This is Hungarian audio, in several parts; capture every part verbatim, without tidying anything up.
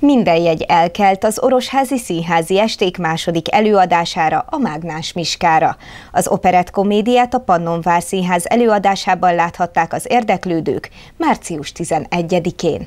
Minden jegy elkelt az Orosházi Színházi Esték második előadására, a Mágnás Miskára. Az operett komédiát a Pannonvár Színház előadásában láthatták az érdeklődők március tizenegyedikén.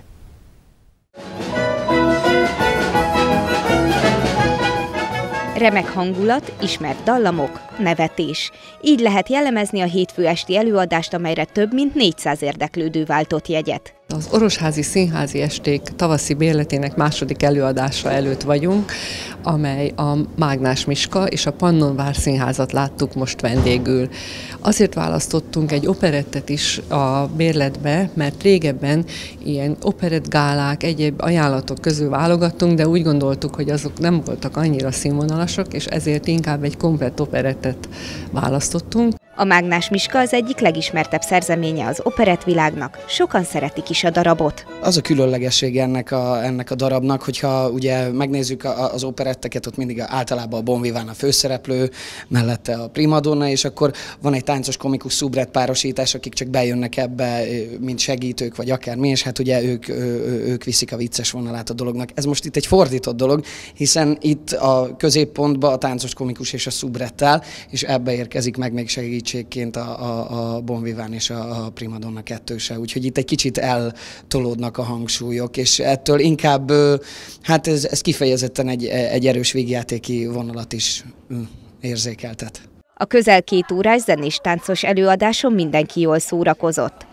Remek hangulat, ismert dallamok, nevetés. Így lehet jellemezni a hétfő esti előadást, amelyre több mint négyszáz érdeklődő váltott jegyet. Az Orosházi Színházi Esték tavaszi bérletének második előadása előtt vagyunk, amely a Mágnás Miska és a Pannonvár Színházat láttuk most vendégül. Azért választottunk egy operettet is a bérletbe, mert régebben ilyen operettgálák, egyéb ajánlatok közül válogattunk, de úgy gondoltuk, hogy azok nem voltak annyira színvonalasak, és ezért inkább egy komplett operettet választottunk. A Mágnás Miska az egyik legismertebb szerzeménye az operettvilágnak, sokan szeretik is a darabot. Az a különlegessége ennek a, ennek a darabnak, hogyha ugye megnézzük a, az operetteket, ott mindig általában a Bon Vivant a főszereplő, mellette a primadonna, és akkor van egy táncos komikus szubrett párosítás, akik csak bejönnek ebbe, mint segítők, vagy akármi, és hát ugye ők, ők viszik a vicces vonalát a dolognak. Ez most itt egy fordított dolog, hiszen itt a középpontban a táncos komikus és a szubrett áll, és ebbe érkezik meg még segít a, a, a Bon Vivant és a, a primadonna kettőse. Úgyhogy itt egy kicsit eltolódnak a hangsúlyok, és ettől inkább, hát ez, ez kifejezetten egy, egy erős vígjátéki vonalat is érzékeltet. A közel két órás zenés táncos előadáson mindenki jól szórakozott.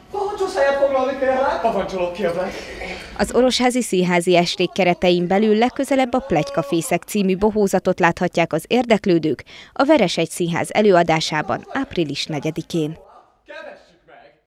Az Orosházi Színházi Esték keretein belül legközelebb a Pletykafészek című bohózatot láthatják az érdeklődők a Veresegy Színház előadásában április negyedikén.